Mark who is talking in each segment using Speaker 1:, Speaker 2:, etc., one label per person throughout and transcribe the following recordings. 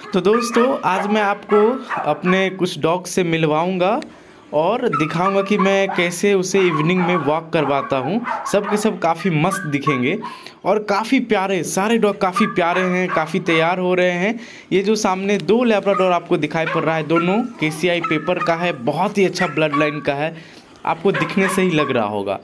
Speaker 1: तो दोस्तों आज मैं आपको अपने कुछ डॉग से मिलवाऊंगा और दिखाऊंगा कि मैं कैसे उसे इवनिंग में वॉक करवाता हूं। सब के सब काफ़ी मस्त दिखेंगे और काफ़ी प्यारे, सारे डॉग काफ़ी प्यारे हैं, काफ़ी तैयार हो रहे हैं। ये जो सामने दो लैब्राडोर आपको दिखाई पड़ रहा है, दोनों केसीआई पेपर का है, बहुत ही अच्छा ब्लड लाइन का है, आपको दिखने से ही लग रहा होगा।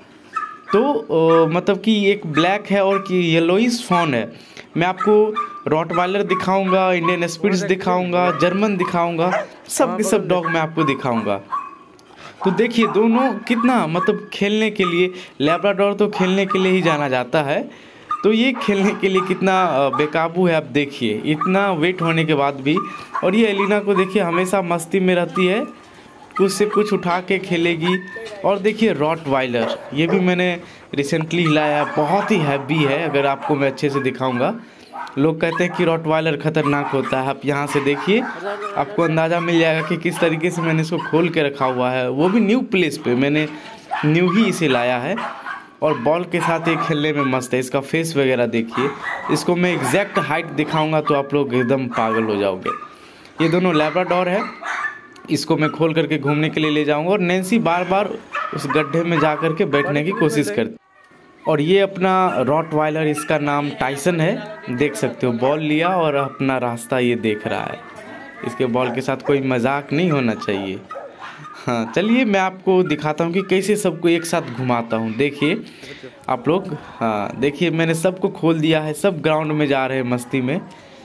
Speaker 1: तो मतलब कि एक ब्लैक है और कि येलोइश फॉन है। मैं आपको रॉटवाइलर दिखाऊंगा, इंडियन स्पिट्स दिखाऊंगा, जर्मन दिखाऊंगा, सब के सब डॉग मैं आपको दिखाऊंगा। तो देखिए दोनों कितना मतलब खेलने के लिए, लैब्राडोर तो खेलने के लिए ही जाना जाता है, तो ये खेलने के लिए कितना बेकाबू है। आप देखिए इतना वेट होने के बाद भी। और ये एलिना को देखिए हमेशा मस्ती में रहती है, कुछ से कुछ उठा के खेलेगी। और देखिए रॉटवाइलर, ये भी मैंने रिसेंटली लाया, बहुत ही हैवी है। अगर आपको मैं अच्छे से दिखाऊंगा, लोग कहते हैं कि रॉटवाइलर ख़तरनाक होता है। आप यहाँ से देखिए, आपको अंदाज़ा मिल जाएगा कि किस तरीके से मैंने इसको खोल के रखा हुआ है, वो भी न्यू प्लेस पे। मैंने न्यू ही इसे लाया है और बॉल के साथ ये खेलने में मस्त है। इसका फेस वगैरह देखिए, इसको मैं एग्जैक्ट हाइट दिखाऊंगा तो आप लोग एकदम पागल हो जाओगे। ये दोनों लैब्राडोर है, इसको मैं खोल करके घूमने के लिए ले जाऊंगा और नैन्सी बार बार उस गड्ढे में जा कर के बैठने की कोशिश करती। और ये अपना रॉटवाइलर, इसका नाम टाइसन है, देख सकते हो। बॉल लिया और अपना रास्ता ये देख रहा है। इसके बॉल के साथ कोई मजाक नहीं होना चाहिए। हाँ चलिए मैं आपको दिखाता हूँ कि कैसे सबको एक साथ घुमाता हूँ। देखिए आप लोग, हाँ देखिए मैंने सबको खोल दिया है, सब ग्राउंड में जा रहे हैं मस्ती में।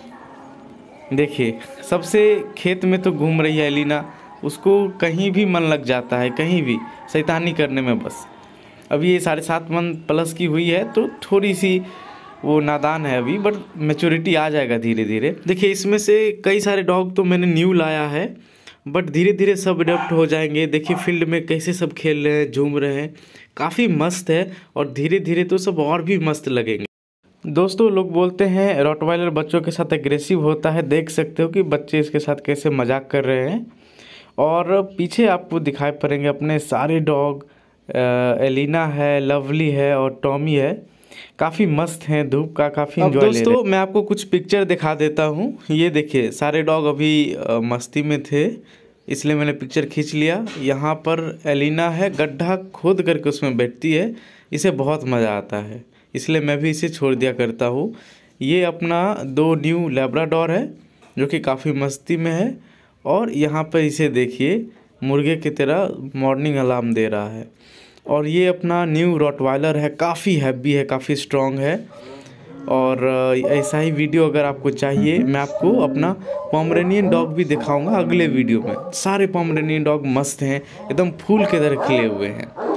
Speaker 1: देखिए सबसे खेत में तो घूम रही है एलिना, उसको कहीं भी मन लग जाता है, कहीं भी शैतानी करने में बस। अभी ये 7.5 मंथ प्लस की हुई है तो थोड़ी सी वो नादान है अभी, बट मैच्योरिटी आ जाएगा धीरे धीरे। देखिए इसमें से कई सारे डॉग तो मैंने न्यू लाया है, बट धीरे धीरे सब अडॉप्ट हो जाएंगे। देखिए फील्ड में कैसे सब खेल रहे हैं, झूम रहे हैं, काफ़ी मस्त है। और धीरे धीरे तो सब और भी मस्त लगेंगे। दोस्तों लोग बोलते हैं रॉटवाइलर बच्चों के साथ एग्रेसिव होता है, देख सकते हो कि बच्चे इसके साथ कैसे मजाक कर रहे हैं। और पीछे आपको दिखाई पड़ेंगे अपने सारे डॉग, एलिना है, लवली है और टॉमी है, काफ़ी मस्त हैं, धूप का काफ़ी एंजॉय ले रहे हैं। दोस्तों मैं आपको कुछ पिक्चर दिखा देता हूँ। ये देखिए सारे डॉग अभी मस्ती में थे, इसलिए मैंने पिक्चर खींच लिया। यहाँ पर एलिना है, गड्ढा खोद करके उसमें बैठती है, इसे बहुत मज़ा आता है, इसलिए मैं भी इसे छोड़ दिया करता हूँ। ये अपना 2 न्यू लैब्राडोर है जो कि काफ़ी मस्ती में है। और यहाँ पर इसे देखिए मुर्गे की तरह मॉर्निंग अलार्म दे रहा है। और ये अपना न्यू रॉटवाइलर है, काफ़ी हैवी है, काफ़ी स्ट्रॉन्ग है। और ऐसा ही वीडियो अगर आपको चाहिए, मैं आपको अपना पोमेरेनियन डॉग भी दिखाऊंगा अगले वीडियो में। सारे पोमेरेनियन डॉग मस्त हैं, एकदम फूल की तरह खिले हुए हैं।